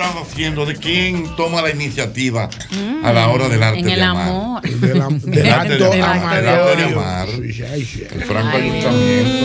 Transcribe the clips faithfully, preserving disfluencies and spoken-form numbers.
están haciendo? ¿De quién toma la iniciativa mm, a la hora del arte en el de amar? Amor. Del, am del arte de amar. El arte de amar. El franco ayuntamiento.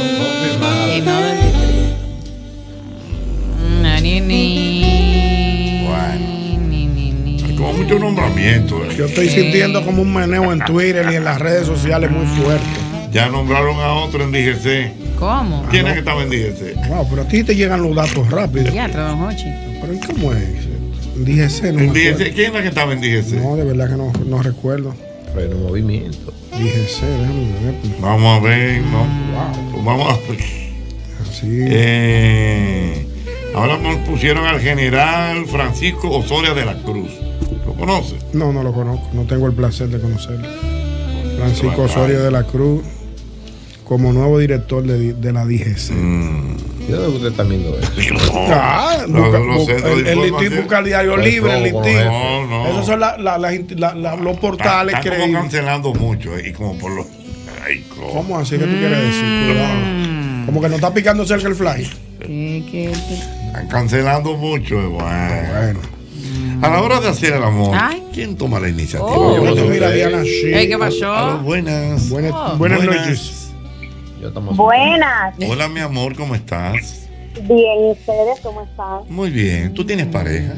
Bueno. Hay como mucho nombramiento. ¿eh? Yo estoy sintiendo como un meneo en Twitter y en las redes sociales muy fuerte. Ya nombraron a otro en D G C. ¿Cómo? ¿Quién es que estaba en D G C? Wow, pero a ti te llegan los datos rápido. Ya, don Jochi. Pero ¿y cómo es? En D G C no ¿En D G C? ¿Quién es que estaba en D G C? No, de verdad que no, no recuerdo. Pero movimiento. D G C, déjame ver. Vamos a ver, ¿no? Wow. Pues vamos a ver. Así. Eh, ahora nos pusieron al general Francisco Osorio de la Cruz. ¿Lo conoces? No, no lo conozco. No tengo el placer de conocerlo. Francisco Osorio de la Cruz, como nuevo director de, de la D G C. Mm. Yo debo usted también viendo eso. Ah, no, busca, no, busca, no, el, el listín busca el diario pues libre, el listín. No, no. Esos son la, la, la, la, la, los portales que. Están creíbles. cancelando mucho eh, y como por los. Ay, ¿cómo? ¿Cómo así que tú quieres decir? Cuidado. Como que no está picando cerca el fly. ¿Qué, qué, qué? Están cancelando mucho. Eh, bueno. bueno. A la hora de hacer el amor, ay. ¿Quién toma la iniciativa? Oh. Yo no mira, Diana, sí. Hey, ¿qué pasó? A, a buenas. Buenas, oh. buenas, buenas noches. Yo buenas. Hola, mi amor, ¿cómo estás? Bien, ¿y ustedes cómo están? Muy bien. ¿Tú tienes pareja?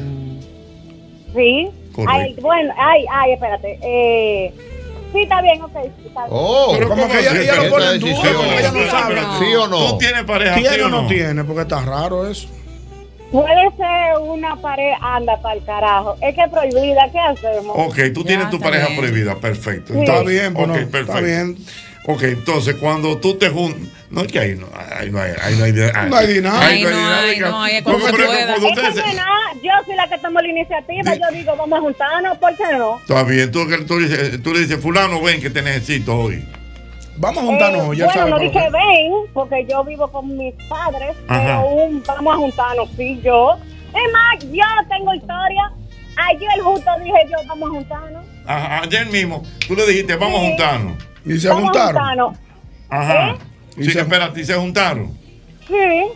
Sí. Correcto. Ay, bueno, ay, ay, espérate. Eh, sí, está bien, ok. Está bien. Oh, pero como que ella, ella lo pone en duda, porque ella no sabe. ¿Sí o no? ¿Tú tienes pareja? ¿Tiene ¿sí o no? no tiene? Porque está raro eso. Puede ser una pared, anda para el carajo. Es que es prohibida, ¿qué hacemos? Ok, tú tienes Ya, tu está pareja bien. prohibida, perfecto. Sí. Está bien, bueno, okay, perfecto. está bien. Ok, entonces cuando tú te juntas, no es que ahí no, ahí no hay, ahí no hay, No hay dinámica. Ahí no hay, no hay, es cuando se pueda. cuando Es que ustedes no es nada, yo soy la que tomo la iniciativa, Sí. yo digo, vamos a juntarnos, ¿por qué no? está bien, tú, tú, dices, tú le dices, fulano, ven que te necesito hoy. Vamos a juntarnos, Eh, ya bueno, sabes. no por dije qué. ven, porque yo vivo con mis padres, Ajá. pero un, vamos a juntarnos, sí, yo. Es más, yo tengo historia. Ayer justo dije yo, vamos a juntarnos. Ajá, ayer mismo, tú le dijiste, vamos Sí. a juntarnos. Y se vamos juntaron. a juntarnos. Ajá. ¿Eh? Sí, Y se- espérate, ¿y se juntaron? Sí.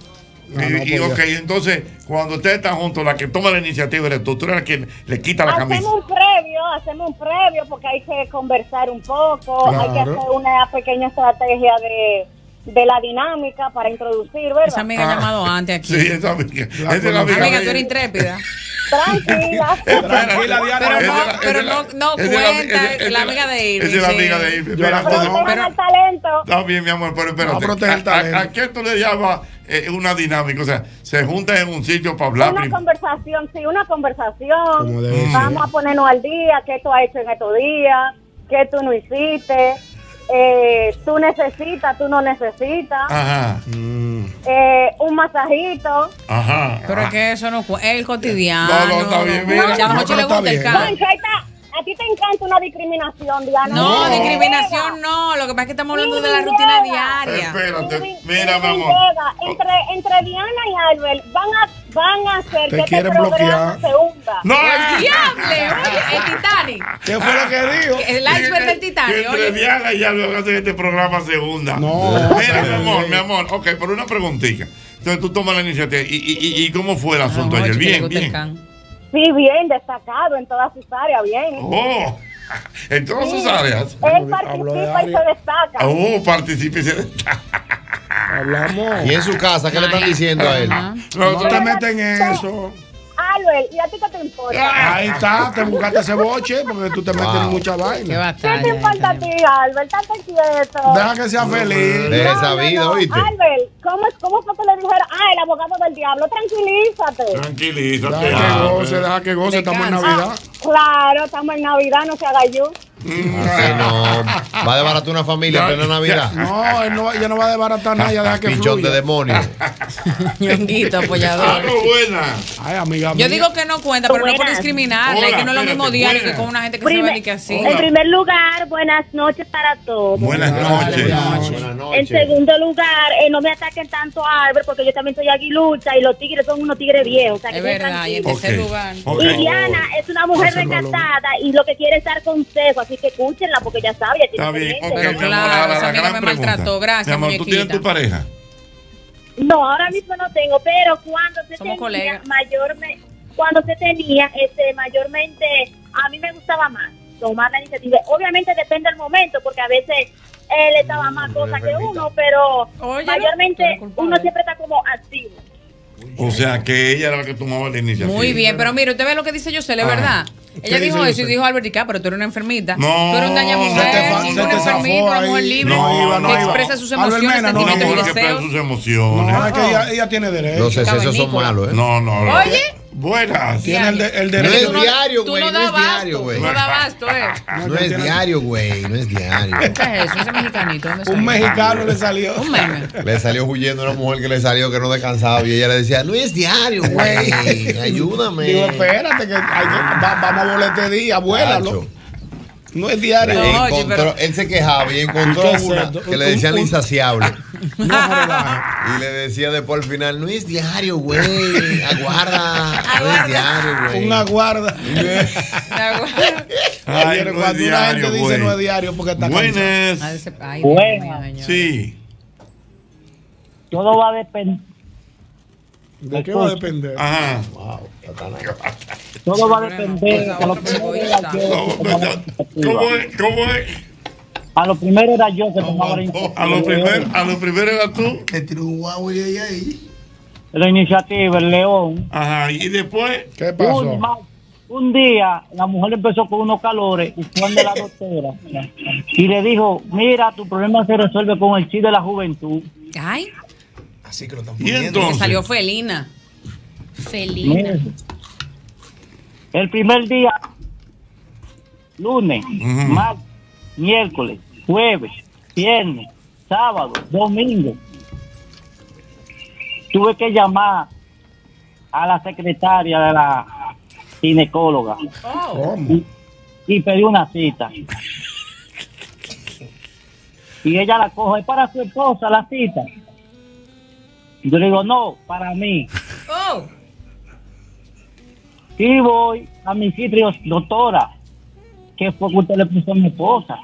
Ah, y, no, y, pues ok, ya. entonces, cuando ustedes están juntos, la que toma la iniciativa eres tú, tú eres la que le quita la camisa. Hacemos un previo, hacemos un previo porque hay que conversar un poco, hay que Claro. hacer una pequeña estrategia de, de la dinámica para introducir, ¿verdad? Esa amiga ha Ah. llamado antes aquí. Sí, esa amiga. La Esa es la amiga. Amiga, de tú eres ella. intrépida. Tranquila. Tranquila, Diana. Pero Esa no, es la- pero esa es la- no, no esa es la- cuenta, esa- esa es la amiga de Irving. Esa es la sí. amiga de Irving. Yo la Mira, conozco. no, Protejan el talento. está bien, mi amor, pero espérate. No, protege el ¿A- talento. ¿A, a qué tú le llamas eh, una dinámica? O sea, se juntan en un sitio para hablar. Una prim- conversación, sí, una conversación. Como debe ser. Vamos a ponernos al día, qué tú has hecho en estos días, qué tú no hiciste, eh, tú necesitas, tú no necesitas, Ajá, Mm. eh, un masajito. ajá. Pero es ajá. que eso no cu- es el cotidiano. No, no, está bien, mira. Ya a No, Jochi pero le está gusta el bien. can. Concha, ahí está. A ti te encanta una discriminación, Diana. No, No. discriminación no. Lo que pasa es que estamos hablando de la Irving rutina Vega. diaria. Espérate, Irving- mira, mi Irving amor. Vega, Entre, entre Diana y Albert van a, van a hacer Te que este quieren programa bloquear. se hunda. No, ¡El diable! Oye, el Titanic. ¿Qué fue lo que dijo? El iceberg del Que Titanic. entre Oye. Diana y Albert hacen este programa segunda. No. Mira, mi amor, mi amor. Ok, por una preguntita. Entonces tú tomas la iniciativa. ¿Y, y, y, y cómo fue el asunto Don ayer? Jochi, que le Bien, gusta el bien. can. Sí, bien, destacado en todas sus áreas, bien. Oh, en todas sus áreas. Él Habló de participa y se área. destaca. Oh, participa y se destaca. Hablamos. Y en su casa, ¿qué le están diciendo a él? Ajá. No te metas en eso. Albert, ¿y a ti qué te importa? Ahí está, te buscaste ese boche porque tú te metes Wow. en mucha Qué vaina. ¿Qué batalla. te importa a ti, Albert? Estate quieto. Deja que sea feliz. De esa vida, ¿oíste? Albert, ¿cómo, ¿cómo fue que le dijeron? Ah, el abogado del diablo, tranquilízate. Tranquilízate. Deja que goce, deja que goce, estamos en Descansa. Navidad. Claro, estamos en Navidad, no se haga yo. Así no. Va a desbaratar una familia en plena Navidad. No, él no, ella no va a desbaratar nada, ella deja que Pinchón de fluya. demonio. Ñonguito, apoyador. Aló, buena. Ay, amiga Yo mía. digo que no cuenta, pero no por Buenas. discriminarle. Hola, Es que no es lo mismo espérate, diario buena. que con una gente que se Primer- ve y que así. Hola. En primer lugar, buenas noches para todos. Buenas noches. Buenas noches. En segundo lugar, eh, no me ataquen tanto a Albert porque yo también soy aguilucha y los tigres son unos tigres viejos. O sea, que Es estén verdad. Y en tranquilos. tercer Ok. lugar. Ok. Y Diana es una mujer Pásalo, rescatada y lo que quiere es dar consejo, así que escúchenla porque ya sabe, ya tiene Está bien. Ok, experiencia. mi Pero amor, claro, ahora esa la amiga gran me pregunta. maltrató. Gracias, Mi amor, ¿tú tienes muñequita. tu pareja? No, ahora mismo no tengo, pero cuando se Somos tenga colegas. mayor me, cuando se tenía, este, mayormente, a mí me gustaba más tomar la iniciativa. Obviamente depende del momento, porque a veces él estaba más cosa que uno, pero Oye, mayormente no, uno siempre está como activo. O sea que ella era la que tomaba la iniciativa. Muy bien, pero mire, usted ve lo que dice Yosel, es Ah. verdad. Ella ¿Qué dijo dice eso y Yosel? dijo Albert Dicá, pero tú eres una enfermita. No, tú eres un daña se mujer, te fa- tú se eres te una zafó enfermita, una ahí. mujer libre, No iba, no que iba. expresa sus Albert emociones, Mena, no Una sentimientos mujer y que expresa deseos. sus emociones. No, es que ella, ella tiene derecho. Los excesos son Cavernícola. malos, ¿eh? No, no. no. Oye. Buenas. Tiene el, de- el No derecho. es diario, Tú güey. no No das es diario, abasto, güey. tú no das abasto, eh. No es diario, güey. No es diario. ¿Qué es eso? Ese mexicanito, ¿dónde salió? Un mexicano le salió. Un meme. Le salió huyendo una mujer que le salió que no descansaba y ella le decía, no es diario, güey. Ayúdame. Digo, espérate, que hay que- va- vamos a volar este día, vuélalo. Chacho. No es diario. No, oye, Encontró- pero- Él se quejaba y encontró ¿Qué es una esto? que le decían Un- la un- insaciable. No relaje. Y le decía después al final, no es diario, güey. Aguarda. No es diario, güey. Una guarda. Ay, Cuando no una es diario, gente dice güey. no es diario porque está cansado. Buenas. Ay, Dios Buenas. mío, señor. Sí. Todo va a depender. ¿De qué va a depender? Ajá. Todo va a Bueno, depender. pues, A lo otro primero egoísta. era yo ¿Cómo, que tomaba la iniciativa. cómo es? ¿Cómo es? A lo primero era yo que tomaba la iniciativa. A lo primero, a lo primero era tú. Le tiró un guau y ella ahí. La iniciativa, el león. Ajá. Y después. ¿Qué Un, pasó? ma- un día la mujer empezó con unos calores y fue de la doctora y le dijo, mira, tu problema se resuelve con el chi de la juventud. Ay, Así que lo están Y que entonces. salió felina. Mira, el primer día, lunes, Ujú. martes, miércoles, jueves, viernes, sábado, domingo, tuve que llamar a la secretaria de la ginecóloga ¿Cómo? y pedí una cita. Y ella la coge, ¿es para su esposa la cita? Yo le digo, no, para mí. Oh, Y voy a mi cita y digo, doctora, ¿qué fue que usted le puso a mi esposa?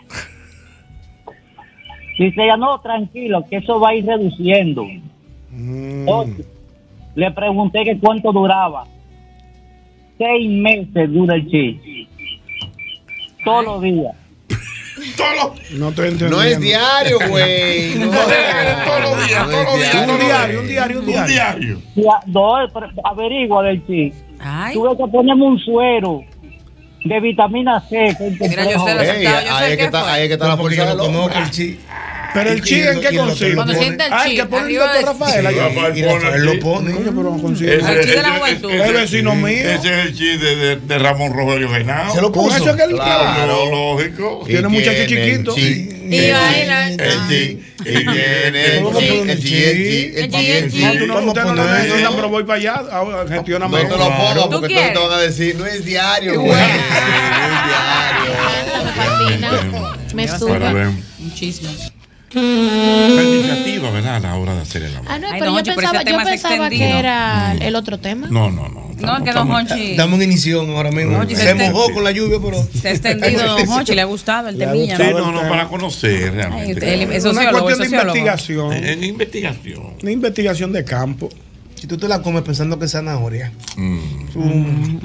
Dice ella, no, tranquilo, que eso va a ir reduciendo. Mm. Oye, le pregunté que cuánto duraba. Seis meses dura el chi. Todos los días. Todo. No estoy entendiendo. No es diario, güey. No, Todos los días, no todos los es días. Un todos los diario, un diario, un Un diario. diario. Ya, no, pero averigua del chi. ay. Tuve que ponerme un suero de vitamina C. que es Mira, yo sé lo complejo. Ey, Yo sé ahí es qué que está, fue. ahí es que está la fuerza del hombre. Pero el chi, ¿en qué consiste? Cuando sienta el Ah, chi, el que pone el arriba doctor de- Rafael. allá. Rafael Y pone Rafael el lo chi. pone. Coño, pero no consigue. Ese- El chi de la ese- juventud. ese- Es vecino mío. Ese es el chi de, de, de Ramón Rogelio Genao. Se lo Con puso. eso es que él Claro. Claro, lógico. Tiene Y muchachos tiene el chiquitos. chi. Y baila. El chi. Y tiene el ¿Cómo chi, que el el chi, chi? el chi, el El chi, chi, el el chi. chi. No, tú no, usted no lo poner necesita, eso. pero voy para allá. Ahora, Gestiona No te lo mejor. pongas ¿Tú porque quieres? todos te van a decir, no es diario, güey. No es diario. Me fascina. Me Para suda. ver. Muchísimo. La iniciativa, ¿verdad? A la hora de hacer el amor. Ah, no, Ay, pero don yo Hochi, pero pensaba, ese yo tema es pensaba que extendido. era el otro tema. No, no, no. No, es que Don Hochi Dame una inición ahora mismo. Hochi se se mojó exten- con la lluvia, pero. se ha extendido, Don Hochi, le ha gustado el Le ha temilla. Sí, gustado. ¿no? no, no, para conocer Ay, realmente. usted- él- es Es una sociólogo, es cuestión de sociólogo. investigación. En investigación. Una investigación de campo. Si tú te la comes pensando que es zanahoria. Mm.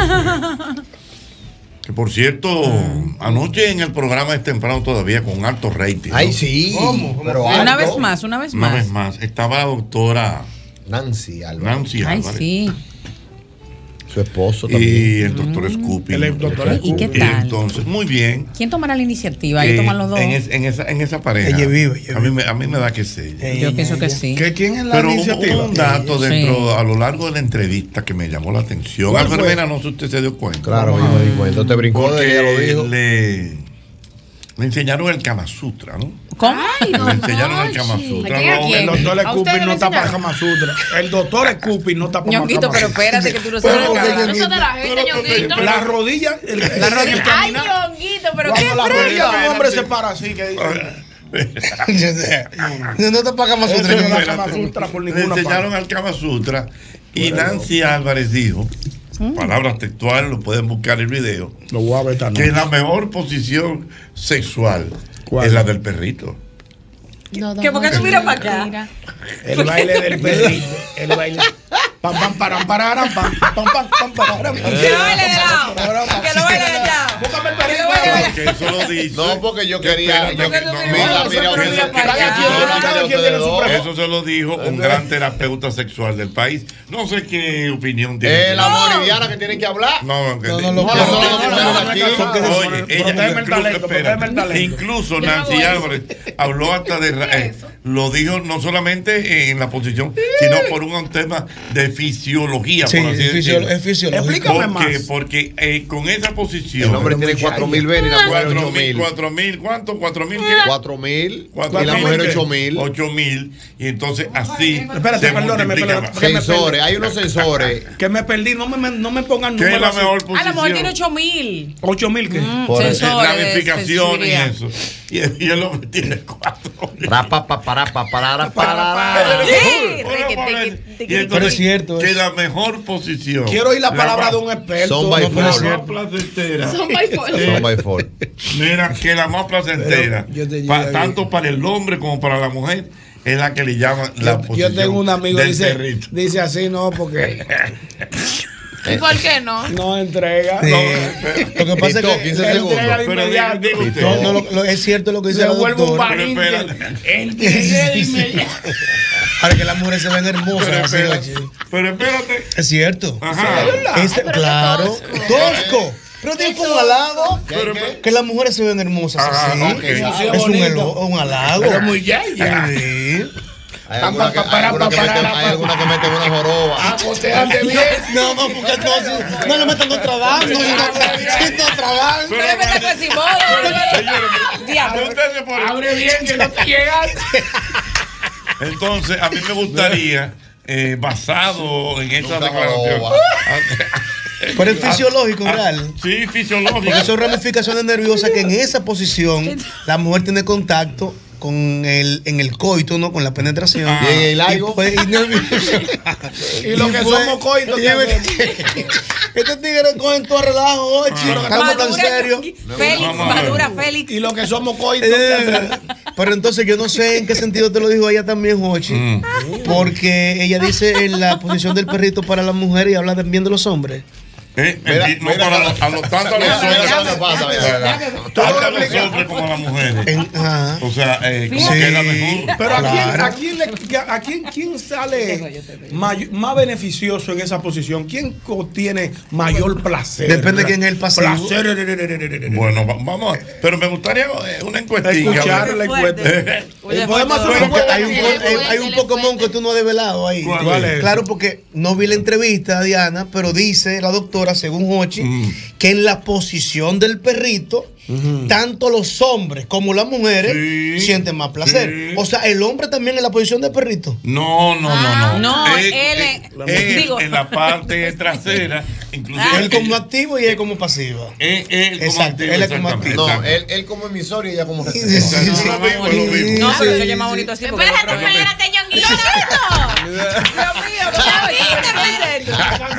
Que por cierto, anoche en el programa es temprano todavía con alto rating. ¿no? Ay, sí. ¿Cómo? Pero Una alto. vez más, una vez Una más. vez más. Estaba la doctora Nancy Álvarez. Nancy Ay, Álvarez. sí. Su esposo también. Y el doctor Scoopy. El doctor ¿Y qué Y tal? entonces, muy bien. ¿Quién tomará la iniciativa? Ahí Eh, toman los dos. En, es- en esa, en esa pareja. Ella vive, ella a, mí me, a mí me da que sé. Yo pienso que sí. ¿Que ¿Quién es la Pero hubo, iniciativa? hubo un dato Sí. dentro, a lo largo de la entrevista que me llamó la atención. ¿Cuál Albert fue? Mena, no sé si usted se dio cuenta. Claro, yo me di cuenta. Te brincó de que ella lo Porque dijo. le, le enseñaron el Kama Sutra, ¿no? ¿Cómo? Le enseñaron el Kama Sutra. ¿A quién, a No, quién? El doctor ¿A ustedes Scoopy no le está para enseñaron? Kama Sutra. El doctor Scoopy no está para Kama Ñonguito, pero Sutra. espérate que tú no sabes Pero lo que porque hablas. No sos de la gente, Ñonguito. La rodilla. el- La el rodilla. Ay, caminar. Ñonguito, pero qué Cuando la rodilla de un frío. hombre se para así, que dice. No, no te pagas más Eso otra no vez. da Kama Sutra por Le ninguna enseñaron parte. al Kama Sutra y Nancy Álvarez dijo, palabras textuales, lo pueden buscar en el video, Lo voy a ver esta que noche. la mejor posición sexual ¿Cuál? es la del perrito. No, don ¿Que por qué tú Hochi, miras para acá? mira. El baile del perrito. El baile. Pam, pam, param, pararam, pam, pam, pam, pam, pararam. Que lo baile de lado. Que lo baile de lado. Búscame el perrito. Porque eso lo dice. No, porque yo quería. Yo, Porque no, tú mira, no, mira, eso- mira, eso- cada eso- quien- eso- cada quien tiene su preferencia. Eso se lo dijo un gran terapeuta sexual del país. No sé qué opinión tiene. Eh, la Moridiana que tiene que hablar. No, que No, no, no, no, no, no, no, no, aquí. Oye, ella Protégeme el incluso, talento, espera, protégeme el talento. incluso Yo no Nancy hago eso. Álvarez habló hasta de ra- eh, lo dijo no solamente en la posición, sino por un tema de fisiología, Sí, por así es fisio- decirlo. es fisiológico. Explícame Porque- más. Porque eh, con esa posición. El hombre tiene cuatro mil venas y la mujer cuatro ocho mil. cuatro mil, ¿cuánto? ¿Cuatro mil qué? Cuatro mil Cuatro y la mil, mujer ¿qué? ocho mil. Ocho mil. Y entonces así. Espérate, se perdóneme, multiplica perdóneme, más. que me Sensores, perdí. hay unos sensores. Que me perdí, no me, no me pongan ¿Qué es números la así. mejor A posición? lo mejor tiene ocho mil. ¿Ocho mil qué? Por eso. Sensores de Ramificaciones y sensibilidad. eso. Y el, y el hombre tiene cuatro. Rapa, pa, para, pa, para, para. Sí, Bueno, riqui, bueno, tiqui, y tiqui, entonces, Pero es cierto que eso. la mejor posición. Quiero oír la palabra más- de un experto. Son by No, pero es four. La cierto. más placentera. Son by four. Son by four. Mira, que la más placentera, Pero yo te pa- digo- tanto para el hombre como para la mujer, es la que le llaman la Yo, posición yo tengo un amigo del dice, perrito. dice así, no, porque ¿Y por qué no? no entrega. No, Lo que pasa es Tito, que quince él segundos. entrega de Pero inmediato. diga- diga usted. No, no, lo- lo- es cierto lo que dice Se la vuelve un doctora. valiente. espérate. Entregué de inmediato. Para que las mujeres se ven hermosas. Pero así, espérate, oye. pero espérate. Es cierto. Ajá. Este- claro. Tosco. Pero tiene como un halago. Pero- Que las mujeres se ven hermosas Ah, así. ok. Es Eso sí es un, bonito. elo- un halago. Pero muy ya, ya. Sí. Hay alguna que, hay alguna que mete, hay alguna que mete una joroba. Acotéate bien. No, no, porque entonces no le metan otra banda. No otra banda. No le metas con ese modo. Señores, Diablo. ustedes por- Abre bien que no te llegas. Entonces, a mí me gustaría, eh, basado en esa Nunca declaración. joda. Pero es fisiológico, Ah, real. Sí, fisiológico. Porque son ramificaciones nerviosas que en esa posición la mujer tiene contacto con el, en el coito, ¿no? Con la penetración. Ah. Y en el algo. puede- y nervioso. Y lo que puede- somos coitos y- también. Estos tigres cogen todo relajo, ochi. Ah. Estamos tan serios. Félix, Vamos a ver. madura Félix. Y lo que somos coitos. Eh, pero entonces yo no sé en qué sentido te lo dijo ella también, Jochi. Mm. Porque ella dice en la posición del perrito para la mujer y habla también de los hombres. Eh, Mira, el- no mira, para los, a los tanto a los Mira, mira hombres, lo que pasa, mira. tanto a los hombres como a las mujeres. En- ajá. O sea, eh, como Sí. que es la mejor. Pero ¿a quién, Claro. a quién, le- a quién, quién sale may- más beneficioso en esa posición? ¿Quién tiene mayor placer? Depende de quién es el pasivo. Placer. Bueno, va- vamos. a- Pero me gustaría eh, una encuestilla. Escuchar la encuesta. Y podemos hacer una Porque encuesta hay un, aquí. po- hay, hay un Pokémon que tú no has develado ahí. ¿Cuál ¿Cuál es? Claro, porque no vi la entrevista, Diana, pero dice la doctora, según Hochi, Mm. que en la posición del perrito, tanto los hombres como las mujeres Sí, sienten más placer. sí. O sea, el hombre también en la posición del perrito. No, no, no, no. No, Es- él es- es- es digo- en la parte trasera, inclusive. Ah. Él como activo y él como pasiva. Él, él como Exacto, activo, él es como exactamente, activo. No, exacto. él, él como emisor y ella como Sí, receptor. sí, No, sí. lo mismo, lo mismo. No, pero Sí, se oye más sí. bonito así. porque Espérate, el otro- espérate, ñonguito. Dios mío, ¿qué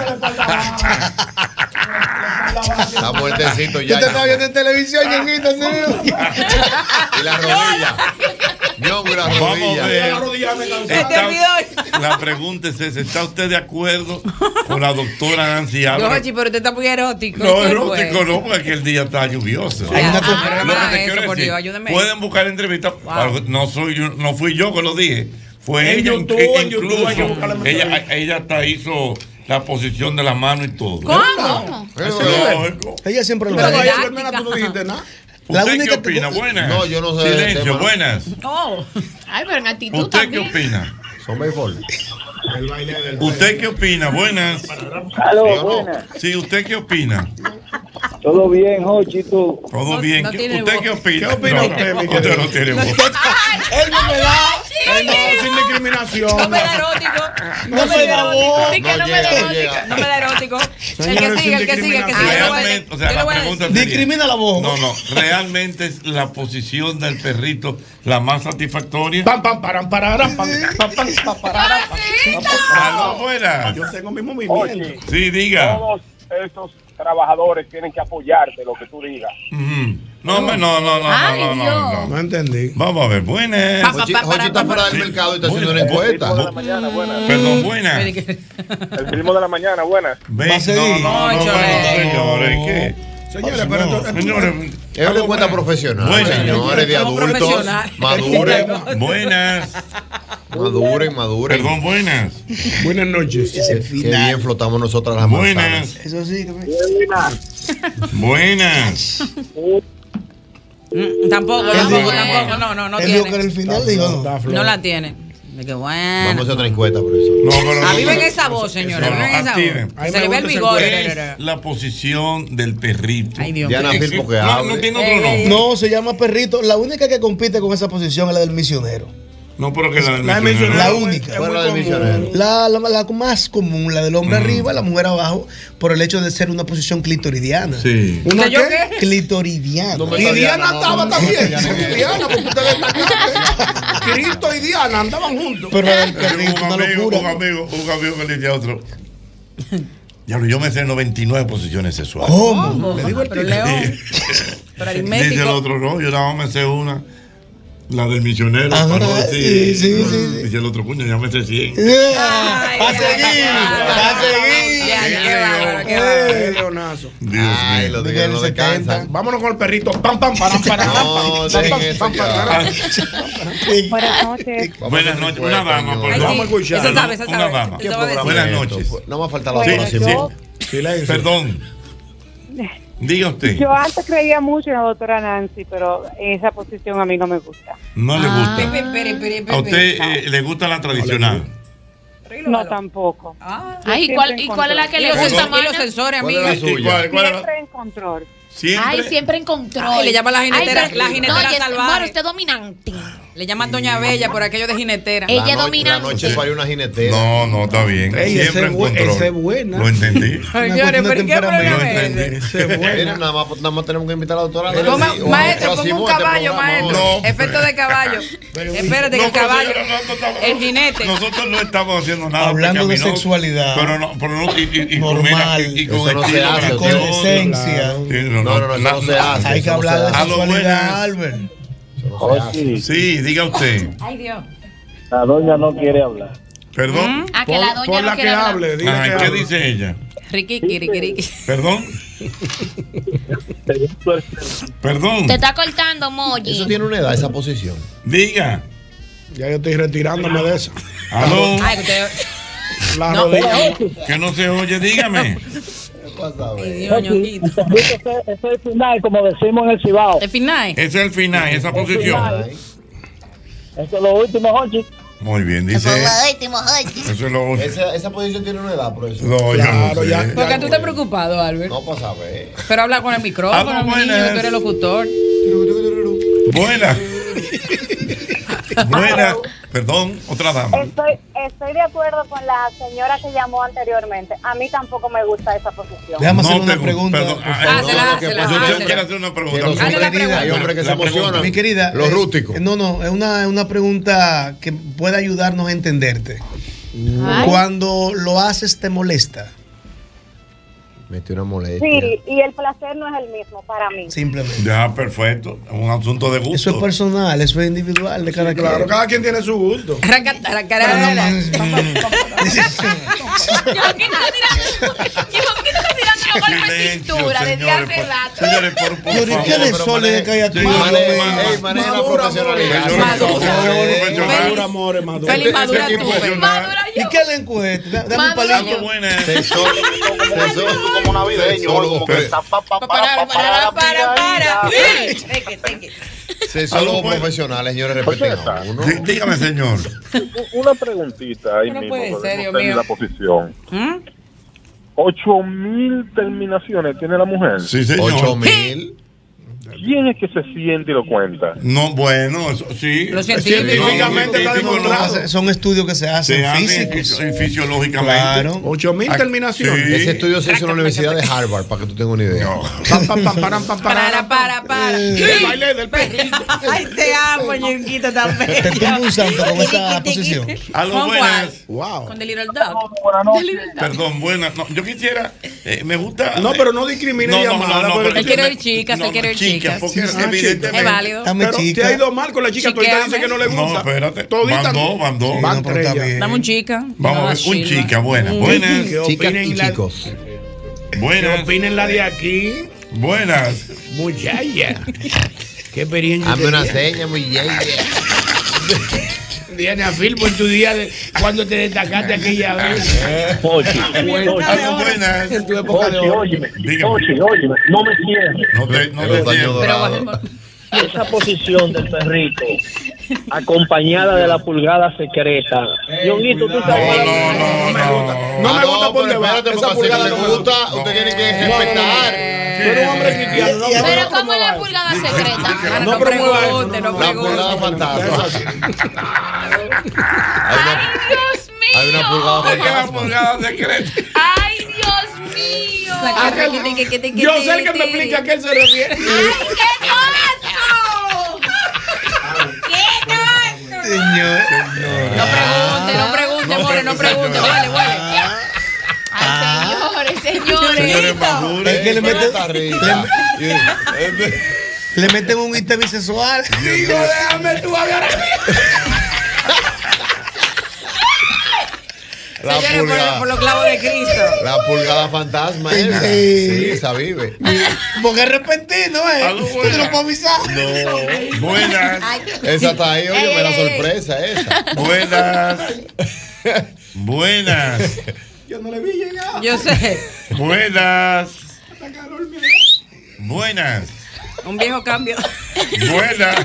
Está muertecito Tú ya. te estás viendo en televisión, Ñonguito, ¿sí? Y la rodilla. Ñongo y la Vamos a rodilla. ver. La rodilla me cansó. Se te olvidó. La pregunta es esa, ¿está usted de acuerdo con la doctora Nancy Álvarez? Yochi, pero usted está muy erótico. No, ¿Qué erótico fue? no, porque el día está lluvioso. Hay una Lo cosa- que ah, te eso, quiero por decir, Dios, ayúdeme. pueden buscar entrevistas, Wow. no soy yo, no fui yo que lo dije, fue En ella, YouTube, in- en YouTube, incluso hay que buscar la ella, entrevista. ella hasta hizo la posición de la mano y todo. ¿Cómo? Lógico. Ella siempre lo Pero hace. ahí, Didáctica. Hermana, tú no dijiste nada. La ¿Usted qué única- opina? Buenas. No, yo no sé del Silencio, tema, ¿no? buenas. Oh. Ay, pero en actitud ¿Usted qué también. opina? Son béisbol. ¿Usted qué opina? Buenas. Aló, ¿Sí o no? buenas. Sí, ¿usted qué opina? Todo bien, Jochi, tú. Todo No- bien. no ¿Qué- tiene ¿Usted voz. qué opina? ¿Qué opina No, usted, mi Usted querido? no tiene voz. Él no me da. Él no, sin discriminación. No me da erótico. No No me se da da erótico. voz. Di que No no me llega, da no erótico. llega. No me da erótico. El que Señores, siga, el sin que siga, el que siga. Yo le voy a- Realmente, o sea, yo le la voy a pregunta decir. sería- Discrimina la voz. No, no, realmente es la posición del perrito la más satisfactoria. Pam, pam, param, pararam, pam, pam, pam, pam, pararam, pam, pam, pam, Aló, buenas. Yo tengo mi movimiento. Sí, diga. Todos esos trabajadores tienen que apoyarte lo que tú digas. Ujú. No, no, no, no, no, Ay, no, no, Dios. no. No entendí. Vamos a ver, buenas. Jochi Jochi está fuera del mercado y está haciendo una encuesta. de la mañana, buenas. Perdón, buenas. El primo de la mañana, buenas. Ven, Va a seguir. no, no, no, Ocho, bueno, eh. señores, ¿qué? Señores, pero No, entonces- señores, Es una encuesta profesional, Buenas. señores, de Somos adultos. profesionales. Maduren, buenas. maduren, maduren. Perdón, buenas. Buenas noches. Qué bien flotamos nosotras las manzanas. Buenas. Eso sí, que me- Buenas. Mm, Tampoco, Él tampoco, dijo- tampoco. No, no, no Él dijo que era tiene. el final, dijo no. Está flor. No la tiene. De que Vamos a bueno. hacer otra encuesta por eso. No, pero no, Aviven pero- esa voz, señora. no, no, Aviven esa activen. voz. Ahí Se me le ve el gusta ese vigor. ¿Cuál es la posición del perrito? Ay, Dios Diana mío. Filpo que No, no hable. tiene otro Ey, ey, nombre. No, se llama perrito. La única que compite con esa posición es la del misionero. No, pero que la del La misionero. La misionera única. es Fue muy la del común. misionero. La, la, la más común, la del hombre arriba, la mujer abajo, por el hecho de ser una posición clitoridiana. Sí. ¿Una ¿Yo qué? qué? Clitoridiana. No me Y está Diana Diana, no, estaba no, también. no, no, no. Diana, porque ustedes destacaste. Cristo y Diana andaban juntos. Pero la del Yo tengo perrito, un una amigo, locura. un amigo, un amigo que le dice a otro. Diablo, yo me sé noventa y nueve posiciones sexuales. ¿Cómo? Le digo el Pero título. León. Pero Dice el aritmético. otro, no, yo nada más me sé una. La del misionero. Ajá, para no decir- sí, sí, sí. Dice el otro, coño, ya me sé cien. Ay, Va a ya, seguir, ya, va a seguir. Ya, ya, qué bárbaro, qué Eh, bárbaro. Leonazo. Dios Ay, mío. los Miguel tigres no setenta. descansan. Vámonos con el perrito. Pam, pam, param, param, No, pam, pam, dejen pam, eso pam, ya. param. Buenas noches. Vamos Buenas a hacer noches, encuesta, una dama, señor. por Ay, favor. Vamos a escuchar. Esa sabe, esa Una sabe. dama. Esa va a decir. Buenas Esto, noches. pues, No me falta la Bueno, otra. yo- Silencio. Perdón. Diga usted. Yo antes creía mucho en la doctora Nancy, pero esa posición a mí no me gusta. No le Ah. Espere, gusta. espere, espere, espere. A usted eh, le gusta la tradicional. No, tampoco. Ah. Ay, ¿y cuál, ¿y cuál es la que Y le los, gusta, sensor- y los mana? sensores, ¿Cuál es amiga. la suya? ¿Y cuál- cuál es la- Siempre en control. Siempre. Ay, siempre en control. Ay, le llama la jinetera- Ay, pero- la jinetera no, y es- salvaje. Bueno, usted es dominante. Le llaman Doña Bella por aquello de jinetera. Ella La es noche- dominante. La noche parió una jinetera. No, no, está bien. Ey, Siempre ese en es bu- control. ese es buena. Lo entendí. Señores, cuestión de ¿pero qué temperamento. problema Lo es entendí. ese? Ese es Mira, buena. nada más, nada más tenemos que invitar a la doctora. Toma, Nancy, o maestro, a ponga un Simón a este caballo, programa, maestro. No. Efecto de caballo. Espérate, que No, el pero caballo. señora, no, no estamos- El jinete. Nosotros no estamos haciendo nada. Hablando de pecaminoso, sexualidad. Pero no, pero no, y, y, y con- Normal. mira, y, y con Eso no se estilo, hace, gracioso. Con decencia. Sí, No, no, no, eso no se hace. Hay eso que no hablar se de hace. A lo sexualidad, buenas. Albert. Eso no se hace. Sí, diga usted. Ay, Dios. La doña no quiere hablar. Perdón. A que la doña Por no la que quiere hablar. hable, dile Ay, que ¿qué hable. dice ella? Ricky, Ricky, Ricky. Perdón. Perdón. Te está cortando, Eso Moji. tiene una edad, esa posición. Diga. Ya yo estoy retirándome de eso. Aló. Ay, que usted. La No. rodilla. Que no se oye, dígame. Ay, Dios, ñoquito. Ese es el final, como decimos en el Cibao. El final. Ese es el final, esa posición. Ay, Eso es lo último, Jochi. Muy bien, dice. Eso es lo Esa, esa posición tiene una edad, por eso. No, yo Claro, no sé. ya- ¿Por qué tú estás preocupado, Albert? No para saber. Pero habla con el micrófono, Ah, mi niño, buenas. que tú eres locutor. Buena. Buena. Perdón, otra dama. Estoy, estoy de acuerdo con la señora que llamó anteriormente. A mí tampoco me gusta esa posición. Déjame hacer No una te- pregunta. perdón, por ah, favor. Hácela, no, que hácela, pues, Yo hácela. quiero hacer una Que pregunta. no son Hazle la queridas, pregunta. hay hombres que se La pregunta. emocionan. Mi querida. Los eh, rústicos. No, no, es una, es una pregunta que puede ayudarnos a entenderte. Ay. Cuando lo haces, ¿te molesta? Metió una molestia. Sí, y el placer no es el mismo para mí. Simplemente. Ya, perfecto. Es un asunto de gusto. Eso es personal, eso es individual de cada Claro, quien. cada quien tiene su gusto. Arranca, arranca, arranca. Yo aquí no estoy tirando. Yo aquí no estoy tirando los golpes de Silencio, cintura desde señores, hace por- rato. Señores, por, por Pero ¿y favor. qué desorden que hay aquí? Señores, Maneja, ma- ey, maneja la Madura, profesionalidad. Señores, Madura. por favor, profesional. Madura, amores, madura. Feliz madura Este tú. equipo Feliz. nacional. Madura ¿Y yo. qué le encuentro? Dame un Madura Algo palito. buena. Sensor- sensor- Como navideño, sensólogo pero- pre- Para, para, para, para, para. Teque, teque. sensólogo Algo bueno. profesionales, señores, respeten a uno. Sí, dígame, señor. Una preguntita ahí No mismo. puede para ser, no Dios tener mío. la posición. ¿Mm? Ocho mil terminaciones tiene la mujer. Sí, señor. Ocho mil. ¿Quién es que se siente y lo cuenta? No, bueno, eso, sí. Los científicos. Científicamente está Científicos lo demostrado. hacen. Son estudios que se hacen Se hacen físicos. fisi- fisiológicamente. Claro. Ocho mil Ah, terminaciones. sí. Ese estudio se hizo en la Universidad de Harvard, para que tú tengas una idea. No. Pam, pam, pam, param, pam, param, Para, para, para, para. El baile del perrito. Ay, te amo, ñonguito tan bello. Te tumba un santo con esa posición. Aló, ¿Con buenas. Wow. Con The Little Dog. Buenas noches. Perdón, buenas. No, yo quisiera, eh, me gusta. No, pero no discrimine No, no, llamada. no, no, porque pero Él quiere oír chicas, él quiere oír chicas. Porque Sí, sí, evidentemente. Es válido. Dame Pero chica. te ha ido mal con la chica, tú ahorita dices que no le No, gusta. espérate. Toditas- Van dos, van dos. Van No, pero está tres ya. bien. Dame un chica. Vamos a ver, No, un Sheila. chica, buena. Mm. Buenas. ¿Qué Chicas opinen y la- chicos. ¿Qué Buenas. opinen la de aquí? Buenas. Muchacha. ¿Qué experiencia Hazme una tenía? seña muy yeah, yeah. Diana Filpo, en tu día de cuando te destacaste aquella vez. Ochi, Aló, buenas. En tu época de Ochi, oro. óyeme. Dígame. Ochi, óyeme. No me cierres. No te, no El te otoño entiendo. Pero dorado. bajemos. Esa posición del perrito, acompañada de la pulgada secreta. Ñonguito, tú No, sabes. no, no, no. No me Ah, gusta por pero debajo. espérate, Esa porque si pulgada le no me gusta, gusta. usted tiene que No, no, no. respetar. Tú eres un hombre cristiano. No, Pero pero ¿cómo es la pulgada secreta? No No promueva eso, pregunte, no, no no. La pulgada pregunte. fantasma. Hay Ay, una, Dios mío. hay una pulgada Es que la fantasma. pulgada secreta. Ay, Dios mío. Aquel- Yo sé el que me explica a qué él se refiere. ¡Ay, qué gato! ¡Qué gato! Señor. No pregunte, no pregunte, more, no pregunte. Huele, huele. Ay, señores, señores. Señores maduros. Es que le mete- Está rica. Le meten un ítem bisexual. Digo, déjame tú hablar. La Señores, por, pulgada. por los clavos de Cristo. La pulgada fantasma esa. Sí. Sí, esa vive. Porque es repentino, ¿eh? Aló, Tú buenas. te lo puedo avisar. No. Buenas. Esa está ahí, oye, me la Ey, ey, ey. sorpresa esa. Buenas. Buenas. Yo no le vi llegar. Yo sé. Buenas. Buenas. Un viejo cambio. Buenas.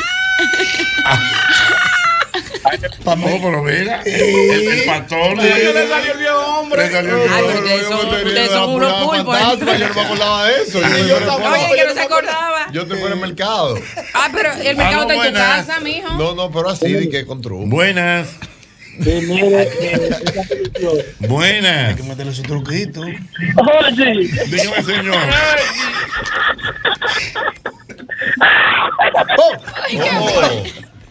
No, pero mira, el, el pastor ¿Qué le salió el viejo hombre? Le salió el viejo Ay, hombre. ustedes son, ustedes son unos pulpos. Fantasma, yo no me acordaba de eso. Yo, Yo yo, tampoco. Oye, que no se acordaba. yo estoy fuera del mercado. Ah, pero el mercado Aló, está en tu buenas. casa, mijo. No, no, pero así de que con truco. Buenas. Buenas. Hay que meterle su truquito. Ochi, Dígame, señor. Oh, oh.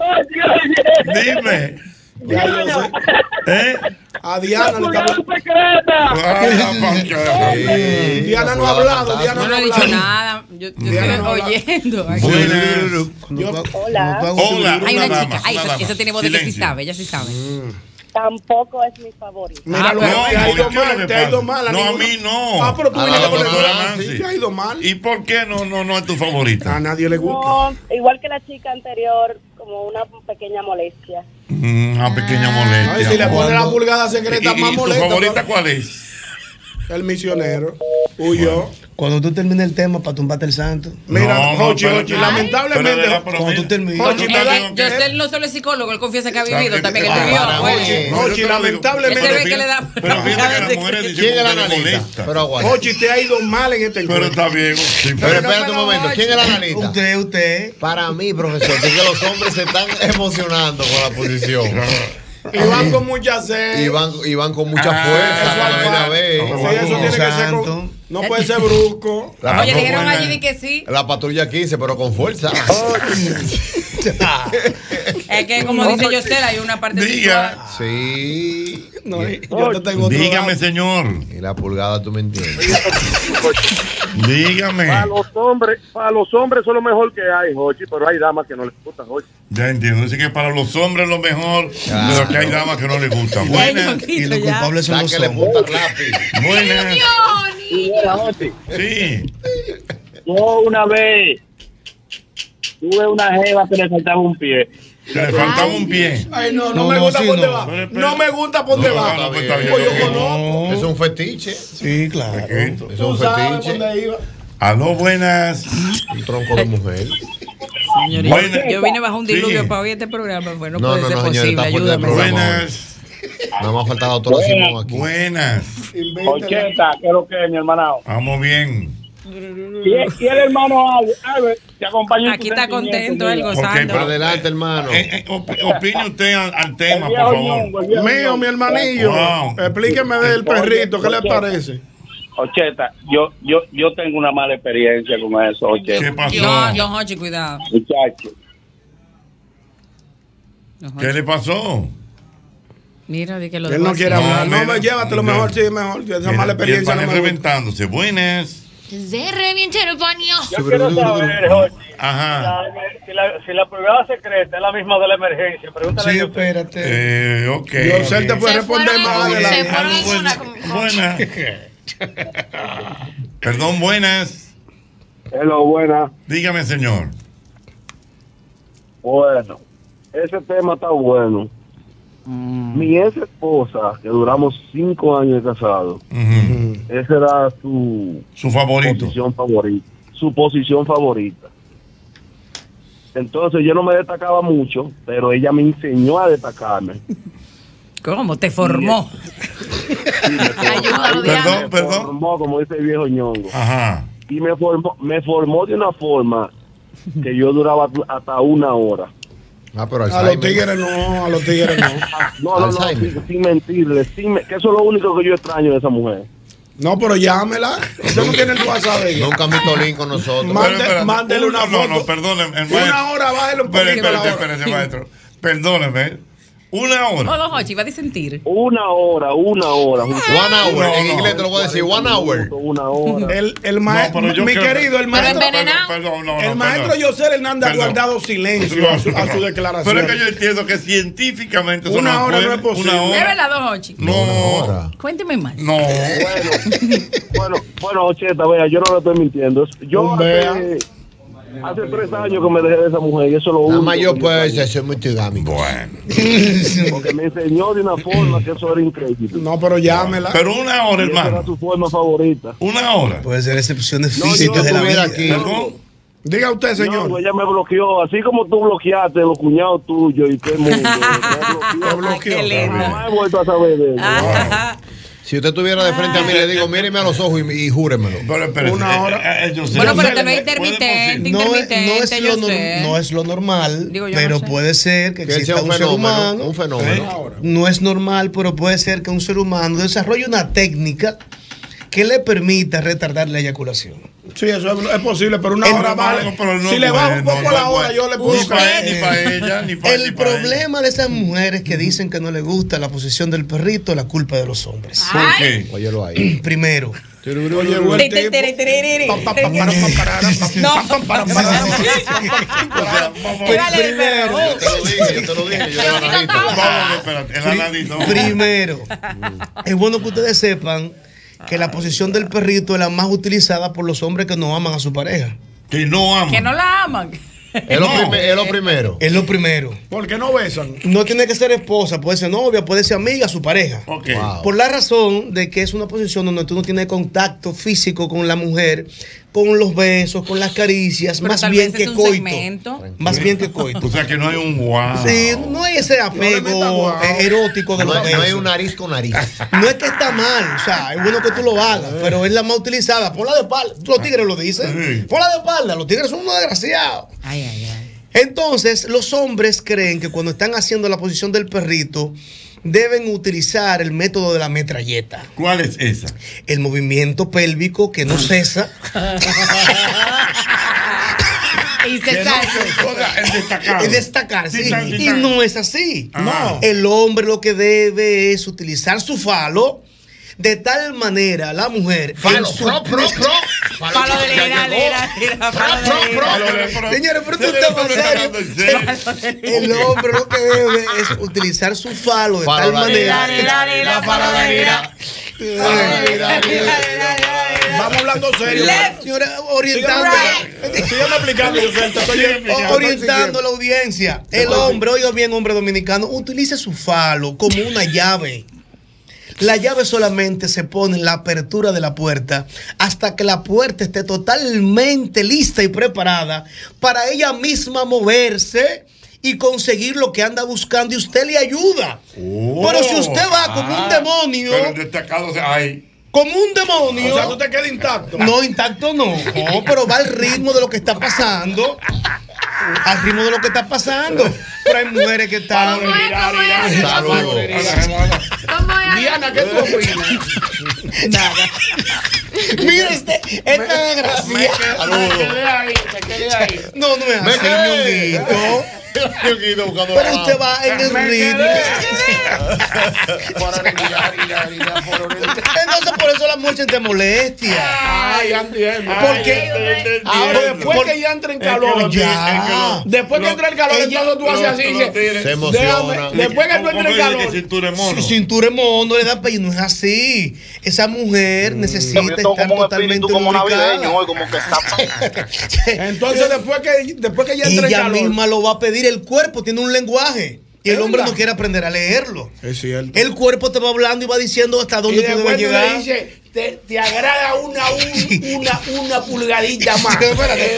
Dime. Ya yo sé. ¿Eh? A Diana le está hablando. Ah, pancha. Sí, Diana la no ha pulgada hablado, fantasma. Diana Yo no he dicho nada. Yo, yo Diana estoy no habla. oyendo. Aquí. Buenas. Hola. Hola. Hay una dama, chica. Ay, una esa, dama. esa tiene voz de que sí Silencio. sabe. Ella sí sabe. Tampoco es mi favorito. Mira, Ah, lo pero- que te ha ido ¿por qué mal, me te ha ido pasa? mal. No, a ninguno. mí no. Ah, pero tú A viniste la con el doctora Nancy. Nancy. Te ha ido mal. ¿Y por qué no, no, no es tu favorita? A nadie le gusta. No, igual que la chica anterior, como una pequeña molestia. Mm, Una pequeña molestia. Ay, si le pone la ¿Cuándo? pulgada ¿Y, secreta y más tu molesta. favorita pero- cuál es? El misionero. Huyó. Cuando tú termines el tema para tumbarte el santo. Mira, No, no, Jochi, pero- Jochi, pero lamentablemente. de la- pero Cuando mira, tú termines. Jochi, tú me da- también, Yo ¿qué? sé, él no solo es psicólogo, él confiesa que ha vivido También- también. Él Ah, vivió. para, Oye, Jochi. No, Jochi, yo te lo digo. lamentablemente- Ese ve Pero que le da- fíjate- Pero fíjate que las mujeres dicen ¿Quién que es la le analista? molesta. Pero aguanta. Jochi, te ha ido mal en este Pero encuentro. está bien. Sí, Pero pero- espérate un momento. ¿Quién es la analista? Usted, usted. Para mí, profesor, es que los hombres se están emocionando con la posición. Y van con mucha sed. Y van, y van con mucha Ah, fuerza. eso cuando al viene a par. ver. Sí, eso tiene que ser Santo. con- No puede ser brusco. La, Oye, no, dijeron buena. allí di que sí. la patrulla quince, pero con fuerza. Es que, como dice Yosel, hay una parte Diga. sexual. Sí. No, yo te tengo otro Dígame, dato. señor. Y la pulgada, tú me entiendes. Dígame. para los hombres, para los hombres son lo mejor que hay, Jochi, pero hay damas que no les gustan, Jochi. Ya entiendo. Dice que para los hombres lo mejor, Claro. pero que hay damas que no les gustan. Buenas. Y los Ya. culpables son los Sáquele hombres. punta al lápiz. Buenas. Mira, Jochi, Sí. yo una vez tuve una jeva que le faltaba un pie. Que le faltaba un pie. Ay, no, no, No, me no, gusta sí, por no. debajo. Pero espera. No me gusta por No, debajo. no, pues está bien. Pues yo Ok. conozco. Es un fetiche. Sí, claro. Es Tú un sabes por fetiche. dónde iba. Aló, buenas. Un tronco de mujer. Señores, Buena- yo vine bajo un diluvio Sí. para oír este programa. Bueno, No, puede no, ser no, señor, posible. está fuerte el Ayúdame. programa. Buenas. Nada más falta la doctora Simón aquí. Buenas. Invéntela. ochenta, ¿qué es lo que es, mi hermano? Vamos bien. Y el, y el hermano Albert, Albert, te acompaña en Aquí tus está contento él sentimientos, Ok, gozando. pero- Adelante, hermano. Eh, eh, op- opine usted al, al el tema, por viejo favor. ñongo, el viejo Mío, ñongo. mi hermanillo. Wow. Explíqueme del perrito, ¿qué le Oye, parece? Ocheta, yo, yo, yo tengo una mala experiencia con eso, Ocheta. ¿Qué pasó? Don, don Hochi, cuidado. Muchacho. ¿Qué le pasó? Mira, de que lo Él no quiere No, hablar. No, mira, me llévatelo mira. mejor, sí, mejor. Esa Mira, mala y el experiencia no panel me gusta. reventándose. Buenas. Se revienta el paño. Yo quiero saber, Jorge, Ajá. la- si, la, si la privada secreta es la misma de la emergencia. Pregúntale Sí, a usted. espérate. Eh, ok. Yo sé, te puede Se responder fueron más en- adelante. se fueron en Buena- una como- Buenas. Perdón, buenas. Hello, buena. Dígame, señor. Bueno, ese tema está bueno. Mi ex esposa, que duramos cinco años de casado, Ujú. esa era su Su favorito. posición favorita. Su posición favorita. Entonces yo no me destacaba mucho, pero ella me enseñó a destacarme. ¿Cómo? Te formó. Ayúdalo, Perdón, Diana. Me perdón. formó, como dice el viejo ñongo. Ajá. Y me formó, me formó de una forma que yo duraba hasta una hora. Ah, pero A los Alzheimer. tigres no, a los tigres no. No, no, no, Alzheimer. sin, sin mentirle, sin me- que eso es lo único que yo extraño de esa mujer. No, pero llámela. Usted no tiene el WhatsApp de ella. Nunca han visto link con nosotros. Mande- Pero, espérate, mándele una no, foto. No, no, perdóneme. el maestro. Una hora, bájale un Espérate, poquito la espérate, hora. espérate, maestro. Perdóneme. Una Oh, hora. don Hochi, va a disentir. Una hora, una hora. One hour. No, en no. inglés te lo voy a decir. One hour. Una hora. El, el No, maestro, pero yo mi creo- querido, el Pero maestro, envenenado. Perdón, no, no, el maestro perdón. José Hernández ha Perdón. guardado silencio a su, a su declaración. Pero es que yo entiendo que científicamente eso Una no hora puede- no es posible. Una ¿Es hora. verdad, don Hochi? No. Cuénteme más. No. Bueno, bueno, bueno, Ocheta, vea, yo no le estoy mintiendo. Yo Vea. hace, hace tres años que me dejé de esa mujer y eso es lo Nada único. más yo que puedo extraño. ser muy tigámico. Bueno. Porque me enseñó de una forma que eso era increíble. No, pero llámela. Pero una hora, Y esa era hermano. su forma favorita. Una hora. Puede ser excepciones No, yo físicas de la estuviera vida. aquí. Perdón. Diga usted, No, señor. ella me bloqueó, así como tú bloqueaste los cuñados tuyos y todo el mundo. Te me bloqueó. Qué lindo. Jamás he vuelto a saber de ella. Ajá. Si usted estuviera de frente a mí, le digo, míreme a los ojos y, y júremelo. Pero espérese. Una hora. eh, eh, yo sé. Bueno, pero Puede te no es posible. intermitente. No es, no, es Intermitente, lo yo nor- sé. no es lo normal, Digo, yo pero no sé. puede ser que Que sea exista un un, ser fenómeno. humano. Un fenómeno. No es normal, pero puede ser que un ser humano desarrolle una técnica que le permita retardar la eyaculación. Sí, eso es, es posible, pero una El- hora vale. No, pero no si le bajo un bueno, poco no la es hora, bueno. yo le Ni puedo para caer. él, ni para ella, ni para El ni para él. problema de esas mujeres que dicen que no les gusta la posición del perrito, la culpa de los hombres. ¿Por qué? Óyelo ahí. Primero, Oye, llegó el tipo. Pa, pa, pa, para, pa, parara, pa, No. pa, pa, para, para. O sea, vamos, Pégale el perro. Yo te lo dije, yo te lo dije. Yo le ganadito. vamos, espérate. El anadito. primero, es bueno que ustedes sepan que la posición del perrito es la más utilizada por los hombres que no aman a su pareja. Que no ama. Que no la aman. Es lo, No. prime- es lo primero. Es lo primero. ¿Por qué no besan? No tiene que ser esposa, puede ser novia, puede ser amiga, su pareja. Ok. Wow. Por la razón de que es una posición donde tú no tienes contacto físico con la mujer, con los besos, con las caricias, Pero más tal bien vez que es un coito. segmento. Más bien que coito. O sea que no hay un wow. Sí, no hay ese No le meta apego guau. eh, erótico de No, los hay- no hay besos. un nariz con nariz. No es que está mal, o sea, es bueno que tú lo hagas, pero es la más utilizada. Ponla de espalda, los tigres lo dicen. Sí. Ponla de espalda, los tigres son unos desgraciados. Ay, ay, ay. Entonces, los hombres creen que cuando están haciendo la posición del perrito, deben utilizar el método de la metralleta. ¿Cuál es esa? El movimiento pélvico que no cesa. Y se Que no cae. se- o sea, el destacado. Es destacar, Sí, sí. tan, sí, Y tan. no es así. Ajá. No. El hombre lo que debe es utilizar su falo de tal manera la mujer. Falo, en su- pro, pro, pro. Palo de lera, lera, lera, palo de lera. Señores, pero esto es un tema serio. El hombre lo que debe es utilizar su falo de Falo, tal la manera. Lera, lera, lera, palo de lera. Vamos hablando serio. Left. Señores, orientando, Sígueme explicando, yo sé, te estoy o- orientando a la audiencia. El hombre, oiga bien, hombre dominicano, utilice su falo como una llave. La llave solamente se pone en la apertura de la puerta hasta que la puerta esté totalmente lista y preparada para ella misma moverse y conseguir lo que anda buscando y usted le ayuda. Oh, Pero si usted va como un ah, demonio, Pero el destacado, o sea, ay. como un demonio. O sea, tú te quedas intacto. No, intacto no. No, pero va al ritmo de lo que está pasando. Al ritmo de lo que está pasando. Pero hay mujeres que están. ¿Cómo es? ¿Cómo es? Saludos. ¿Cómo es? Diana, ¿qué tú opinas? Nada. Mira este, esta desgracia. Me quedé ahí, me quedé ahí. No, no me hace Ñonguito. Pero usted va en el ritmo. Entonces por eso la mujer siente molestia. Ay, ya entiendo. Porque ahora después que ya entra en calor, ya. Después que entra el calor, entonces tú haces así. Se emociona. Después que tú entra el calor. Cintura de mono. Cintura de mono le da pello, no es así. Esa mujer necesita estar totalmente lubricada. Entonces después que después que ya entra el ella calor, misma lo va a pedir. El cuerpo tiene un lenguaje y el hombre no quiere aprender a leerlo. Es cierto. El cuerpo te va hablando y va diciendo hasta dónde tú debes llegar. le dice, te, te agrada una, un, una, una pulgadita más. Espérate.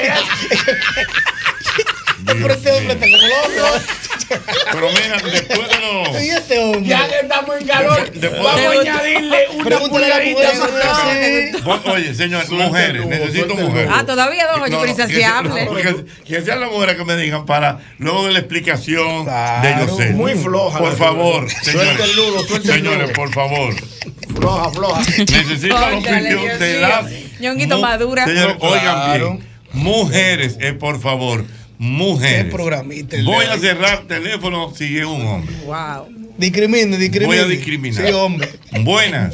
Pero este hombre está como loco. Pero mira, después de los. ¿Y este hombre? Ya que estamos en calor, Después- vamos a después- añadirle una Pregúntale a la pulgadita mujer, más. Vos- Oye, señor, mujeres, necesito mujeres. Ah, todavía dos, ocho, No, pero que, insaciable. no, que- que sean las mujeres que me digan para luego de la explicación de José. muy floja Por la favor, Suelta señores, el nudo, suelta el señores, nudo. por favor. Floja, floja. Necesito la Córtale, opinión Dios de mío. las Ñonguito mu- madura. Señores, No, oigan claro. bien. Mujeres, eh, por favor, mujeres. Qué programita el Voy de a hoy. cerrar teléfono si es un hombre. Wow. Discrimine, discrimine. Voy a discriminar. Sí, hombre. Buenas.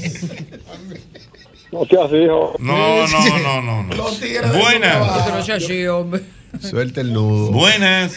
No seas hijo. No, no, no, no, no. Los tigres de Buenas. Pero yo sí, hombre. Suelta el nudo. Buenas.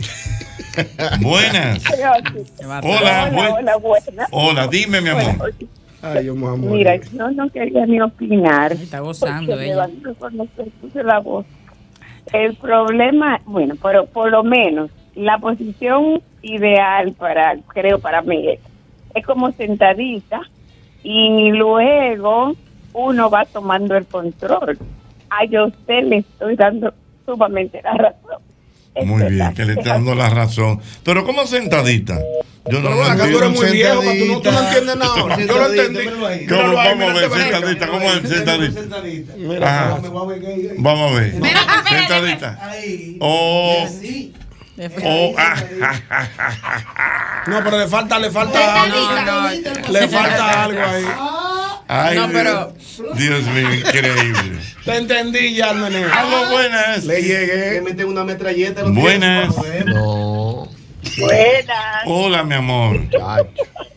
Buenas. Hola, Hola, buen- hola, buena. Hola, dime, mi amor. Ay, yo me voy a morir. Mira, yo no quería ni opinar. Está gozando porque me ella. van a reconocer, puse la voz. El problema, bueno, pero por lo menos la posición ideal para, creo para mí, es, es como sentadita y luego uno va tomando el control. A usted le estoy dando sumamente la razón. Es Muy bien, verdad. que le está dando la razón. Pero ¿cómo sentadita? Yo no Pero lo acá tú eres entiendo. muy viejo, pero tú no, tú no entiendes nada ahora. Yo lo entendí. ¿Cómo? Míralo ahí, Vamos a ver, mírate, sentadita. ¿Cómo es sentadita? Ajá. Vamos a ver. Sentadita. Oh. Oh. ah, ja, ja, ja, ja, ja. No, pero le falta, le falta algo. No, no. Le falta algo ahí. Ay, No, pero- Dios mío, increíble. Te entendí ya, nene. Algo buenas. Le llegué. Le meten una metralleta. Buenas. No. Buenas, Hola, mi amor. Chacho.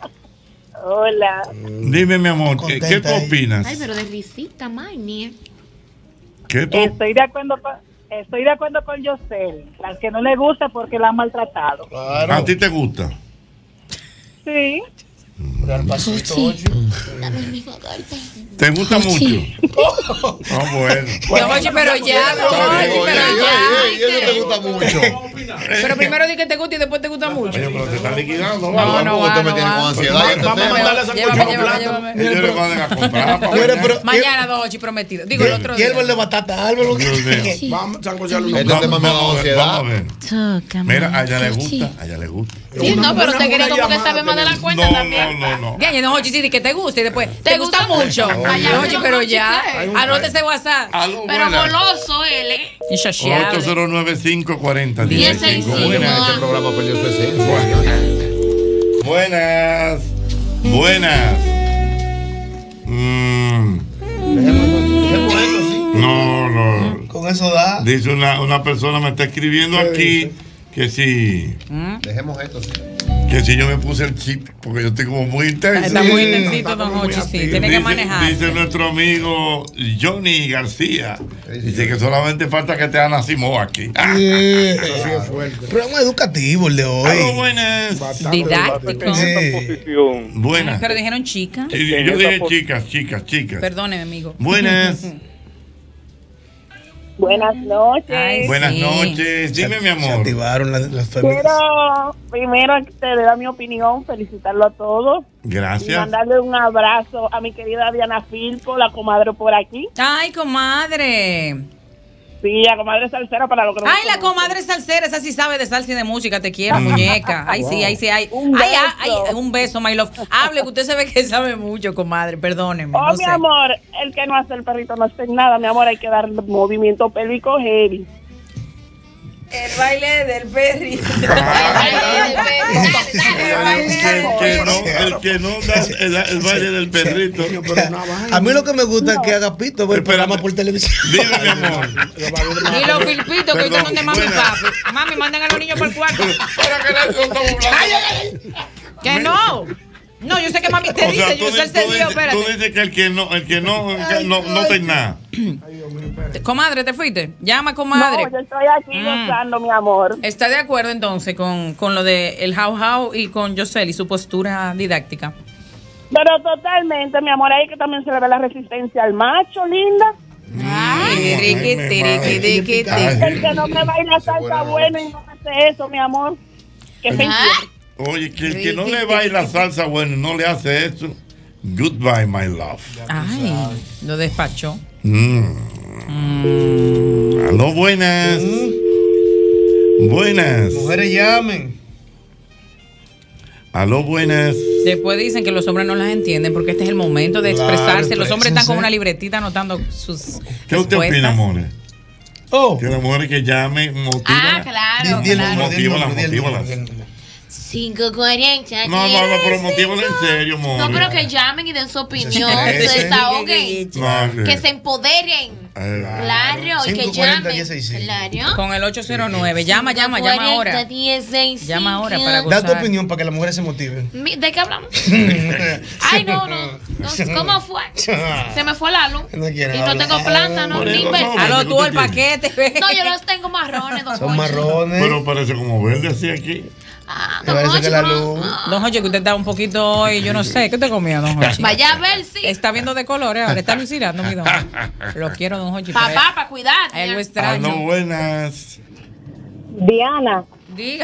hola. Dime, mi amor, ¿qué, qué tú Contenta ella. opinas? Ay, pero de risita, Maini. ¿Qué tú Estoy de acuerdo con, estoy de acuerdo con Yosel. Al que no le gusta porque la han maltratado. ¿A ti te gusta? Sí. ¿Te gusta mucho? Ah, bueno. No, oye, pero ya, no, oye, pero ya. Eso te gusta mucho. Pero primero di que te gusta y después te gusta mucho. Oye, pero te están liquidando. No, no, Usted va, me no tiene va. con ansiedad. ya te Vamos a sé. mandarle esa Llévame, cuchara llévame, plata. llévame. Ellos le van a comprar para Pero, mañana. pero, Mañana dos ocho prometido. Digo el otro y día. el de batata, Álvaro. Dios mío. Vamos a sancocharle Este una. tema me ha dado Vamos a ver, ansiedad. vamos a ver. Tócame. Mira, a ella le gusta, a ella le gusta. Sí, no, pero Una- usted quiere una como que llamada sabe más de la tenemos. cuenta No, también. no, no, no. Ya, no, oye, sí, di que te guste y después. ¿Te, gusta, mucho? Ay, ya, No, oye, pero ya. Hay un- Anote ese WhatsApp. Aló, Pero buenas. goloso él, ¿eh? Insaciable. ocho cero nueve, cinco cuatro cero, uno diez cinco. seis Buenas. cinco. Este programa perdió su esencia. Buenas. Buenas. Mm, Dejemos esto así. no, no. Con eso da. Dice una, una persona me está escribiendo aquí que si, Dejemos esto así. que si yo me puse el chip, porque yo estoy como muy intenso. Está muy Sí. intensito, don Hochi, sí. Tiene que Dice- manejar. Dice nuestro amigo Johnny García. Dice que solamente falta que te hagan Simó aquí. Ah, Eso sí es fuerte. Programa educativo el de aló, hoy. buenas. Didáctico. Sí. Buenas. Pero dijeron chica. Sí, yo dije chicas, chicas, chicas. Perdóneme, amigo. Buenas. Buenas noches. Ay, Buenas sí. noches. Dime, mi Se amor. activaron las, las familias. Quiero primero que te dé mi opinión, felicitarlo a todos y Gracias. mandarle un abrazo a mi querida Diana Filpo, la comadre por aquí. Ay, comadre. Sí, la comadre salsera para lo que no Ay, me la conocen. comadre salsera, esa sí sabe de salsa y de música, te quiero, muñeca. Ay, sí, ay, sí, ay. Un Ay, ay, beso. ay, un beso, my love. Hable, que usted se ve que sabe mucho, comadre, perdóneme. Oh, no mi sé. amor, el que no hace el perrito no hace nada, mi amor, hay que dar movimiento pélvico heavy. El baile del perrito. El que no, el que no da el, el baile del perrito. A mí lo que me gusta es que haga Pito ver el programa por televisión. Dime, mi amor. Y los filpitos que ustedes de mami y papi. Mami, manden a los niños para el cuarto. Para que no estamos hablando. Que no. No, yo sé que mami te o dice, sea, yo tú, sé el tú, sentido, dices, tú dices que el que no, el que no, el que no, no te nada. Comadre, ¿te fuiste? Llama, comadre. No, yo estoy aquí mm. gozando, mi amor. ¿Está de acuerdo entonces con, con lo de el how how y con Yoseli, su postura didáctica? Pero totalmente, mi amor, ahí que también se le ve la resistencia al macho, linda. Ay, riqui, tiriqui, riqui, el que no me baila salsa buena y no hace eso, mi amor. Que se entiende. Oye, que el que no le baila salsa bueno no le hace eso. Goodbye, my love. Ay, lo despachó. Mm. Mm. Aló, buenas. Mm. Buenas. Mujeres llamen. Aló, buenas. Después dicen que los hombres no las entienden porque este es el momento de claro, expresarse. Los hombres están con una libretita anotando sus. ¿Qué usted opina, amores? Oh. Que las mujeres que llamen motivan. Ah, claro. claro. Motívalas, motívalas. cinco cuarenta. No, no, no, pero motívalas en serio, amor. No, pero que llamen y den su opinión, se desahoguen, no, que se empoderen. Eh, claro, y que llamen. Claro. Con el ocho cero nueve. Llama, llama, llama ahora. Llama ahora para gozar. Da tu opinión para que las mujeres se motiven. ¿De qué hablamos? Ay, no, no. ¿Cómo fue? Se me fue la luz. No y no tengo planta, no. Aló, tú el paquete. No, yo los tengo marrones. Son marrones. Pero parece como verde así aquí. Ah, don Jochi, que la luz. Don Jochi, que usted está un poquito hoy, yo no sé, ¿qué te comió, don Jochi? Vaya a ver, sí. Está viendo de colores, ahora está alucinando, mi don. Lo quiero, don Jochi. Papá, para cuidar. A él lo extraño. Ah, no, buenas. Diana. Diga.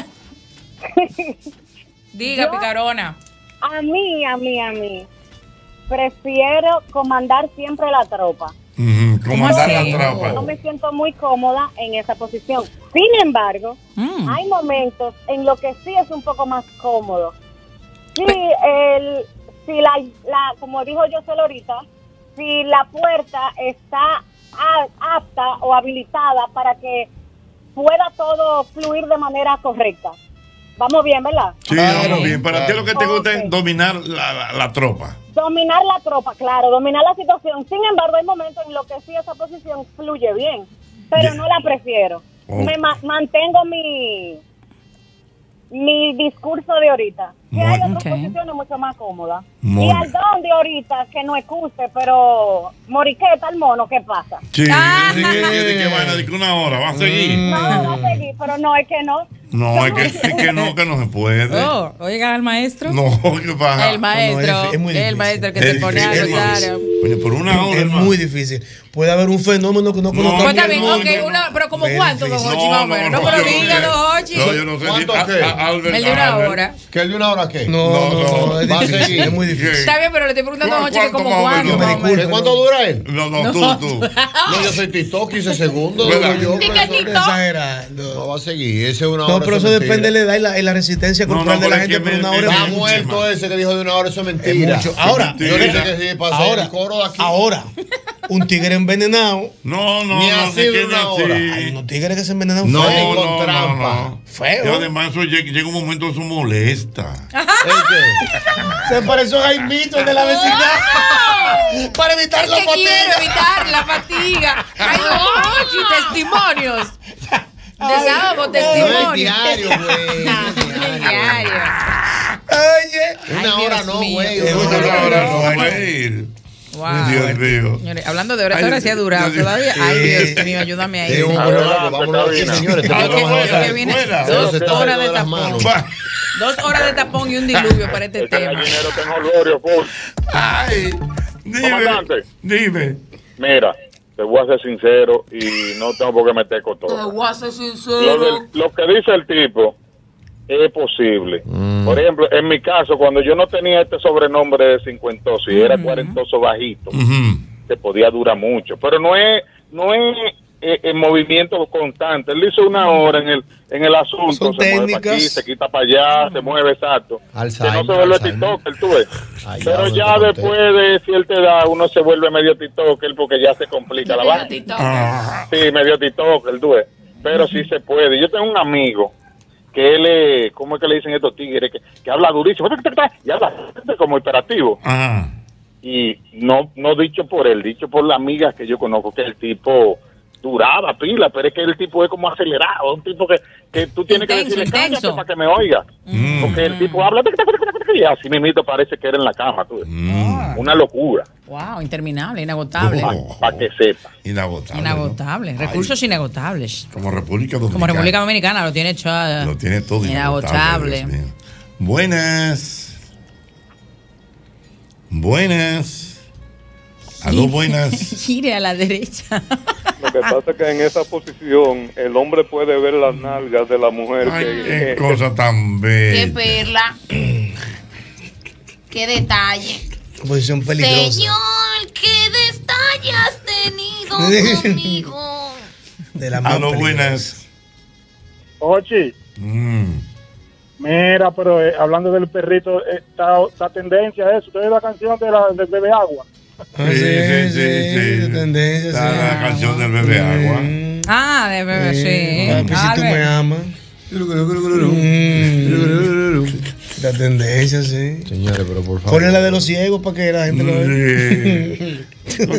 Diga, yo, picarona. A mí, a mí, a mí. Prefiero comandar siempre la tropa. Uh-huh. Comandar la tropa. No me siento muy cómoda en esa posición. Sin embargo, mm. hay momentos en los que sí es un poco más cómodo. Si, el, si la, la, como dijo yo solo ahorita, si la puerta está a, apta o habilitada para que pueda todo fluir de manera correcta. Vamos bien, ¿verdad? Sí, vamos bien. Para ti lo que te gusta okay. es dominar la, la, la tropa. Dominar la tropa, claro, dominar la situación. Sin embargo, hay momentos en los que sí esa posición fluye bien, pero yeah. no la prefiero. Oh. Me ma mantengo mi mi discurso de ahorita. Que hay otras okay. posiciones mucho más cómodas. Muy. Y al don de ahorita, que no excuste, pero moriqueta el mono, ¿qué pasa? Sí, ah. sí, que, que van a decir una hora, ¿va a seguir? No, va a seguir, pero no, es que no. No, es que, es que no, que no se puede. Oh, oiga al maestro. No, ¿qué pasa? El maestro, no, no, es, es muy el maestro que es se pone a hablar. Oye, por una hora. Es hermano. Muy difícil. Puede haber un fenómeno que no conozcamos. Pues está bien, ok, una, pero como cuánto, don Jochi, más o menos. No, pero diga, don Jochi. No, yo no sé. ¿Cuánto qué? El de una hora. ¿Qué el de una hora qué? No, no, no, va a seguir. Es muy difícil. Está bien, pero le estoy preguntando a don Jochi que como cuánto. ¿Cuánto dura él? No, no, tú, tú. No, yo soy TikTok, quince segundos. No va a seguir, ese es una hora. No, pero eso depende de la edad y la, y la resistencia corporal no, no, de la gente por una hora. Está muerto ese que dijo de una hora, eso es mentira. Es ahora, yo le dije que sí, para hacer el coro de aquí. Ahora, un tigre envenenado. No, no, ni no, así de una hora. Hay unos tigres que se envenenan no, feo. No, con no, trampa. No. Feo. Y además eso llega, llega un momento eso molesta. Se pareció a Jaimito, el de la vecindad. Para evitar la fatiga. Quiero evitar la fatiga. Hay Jochi, testimonios. Desábamos testimonios. No es diario, güey. No es diario. Oye. Una hora no, güey. Una hora no, güey. Wow. Dios mío. Señores, hablando de horas, ahora sí ha durado todavía. Ay, Dios mío, ayúdame ahí. Vámonos aquí, señores. Que viene dos horas de tapón. Dos horas de tapón y un diluvio para este tema. Ay, dime. Dime. Mira, te voy a ser sincero y no tengo por qué meter con todo. Te voy a ser sincero. Lo, del, lo que dice el tipo es posible. Mm. Por ejemplo, en mi caso, cuando yo no tenía este sobrenombre de cincuentoso y mm. era cuarentoso bajito, mm-hmm. te podía durar mucho. Pero no es no es eh, en movimiento constante. Él hizo una hora en el en el asunto. Son se técnicas. mueve aquí, se quita para allá, mm. se mueve exacto. Alzheimer, que no se vuelve TikToker, tú ves. Ay, pero ya, ya después de cierta edad uno se vuelve medio TikToker porque ya se complica la vaina. Sí, medio TikToker, tú ves. pero sí se puede. Yo tengo un amigo que él es, ¿cómo es que le dicen estos tigres? Que, que habla durísimo, y habla como imperativo. Ajá. Y no no dicho por él, dicho por la amiga que yo conozco, que el tipo duraba pila, pero es que el tipo es como acelerado, un tipo que, que tú tienes intenso, que decirle cállate para que me oiga. Mm. Porque el tipo habla y así mismito parece que era en la cama. Tú. Mm. Una locura. Wow, interminable, inagotable. Oh. Para que sepa. Inagotable. Inagotable. ¿No? Recursos Ay. inagotables. Como República Dominicana. Como República Dominicana, lo tiene hecho. Lo tiene todo inagotable. inagotable. Buenas. Buenas. Aló, buenas. Gire a la derecha. Lo que pasa es que en esa posición el hombre puede ver las nalgas de la mujer. Ay, que, qué que, cosa tan bella. Qué perla. Qué detalle. Posición peligrosa. Señor, qué detalle has tenido conmigo. De la Aló, buenas. Ochi. Mm. Mira, pero eh, hablando del perrito, está eh, tendencia a eso. ¿Usted ve la canción de la, del bebé agua? Ah, sí, sí, sí, sí, sí. Tendencia, está sí. La canción del bebé agua. Ah, de bebé, sí. Ah, pues si tú me amas. La tendencia, sí. Señores, pero por favor. Ponle la de los ciegos para que la gente lo vea.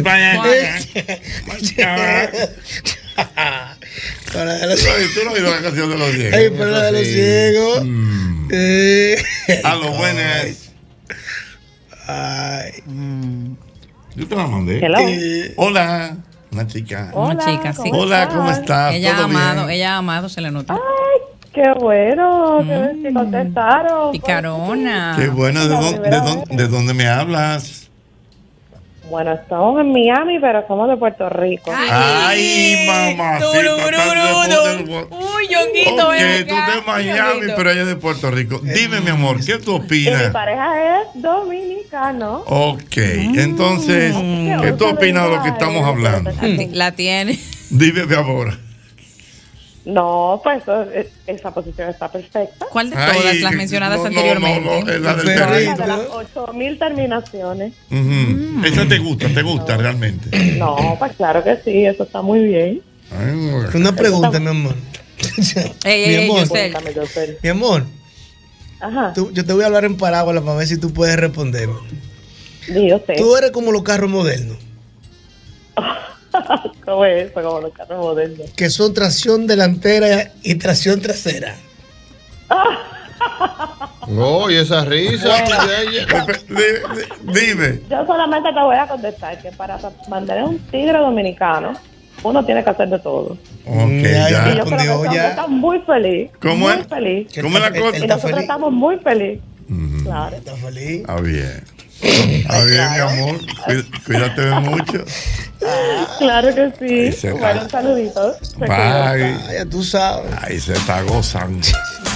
Para de los ciegos. Tú no oíste la canción de los ciegos. Ay, para la de los ciegos. Mm. Eh. A lo buenas. Ay. Mm. Yo te la mandé. Eh. Hola. Una chica. Hola, Una chica, sí. Hola, ¿cómo estás? Ella ha amado, ella ha amado, se le nota. Ay, qué bueno, mm. que me contestaron. Picarona. Qué bueno, ¿de dónde, de, dónde, ¿de dónde me hablas? Bueno, estamos en Miami, pero somos de Puerto Rico. Ay, mamacita. Uy, Yonguito, Ok, tú de Miami, pero ella es de Puerto Rico. Dime, mi amor, ¿qué tú opinas? Mi pareja es dominicano. Ok, entonces, mm. ¿qué tú opinas de lo que estamos hablando? La tiene. Dime, mi amor. No, pues esa posición está perfecta. ¿Cuál de todas Ay, las mencionadas no, anteriormente? No, no, no, la del perrito. De las ocho mil terminaciones. Uh-huh. Mm. ¿Esa te gusta? ¿Te gusta no. realmente? No, pues claro que sí, eso está muy bien. Ay, una pregunta, está... mi amor. Ey, mi ey, amor. Cuéntame, Yosel. Mi amor. Ajá. Tú, yo te voy a hablar en parábola para ver si tú puedes responderme. Dios sé. Tú eres como los carros modernos. ¿Cómo es eso? Como los carros modernos. Que son tracción delantera y tracción trasera. No, y esa risa. Dime. Yo solamente te voy a contestar que para mantener un tigre dominicano, uno tiene que hacer de todo. Ok, ya. ya. Y yo creo que ya. Está muy feliz. ¿Cómo muy es? Feliz. ¿Cómo es la cosa? Y nosotros feliz. Estamos muy felices. Mm. Claro. ¿Está feliz? Ah, bien. Está bien, claro. Mi amor. Cuídate mucho. Claro que sí. Bueno, un saludito. Bye. Ya tú sabes. Ahí se está gozando.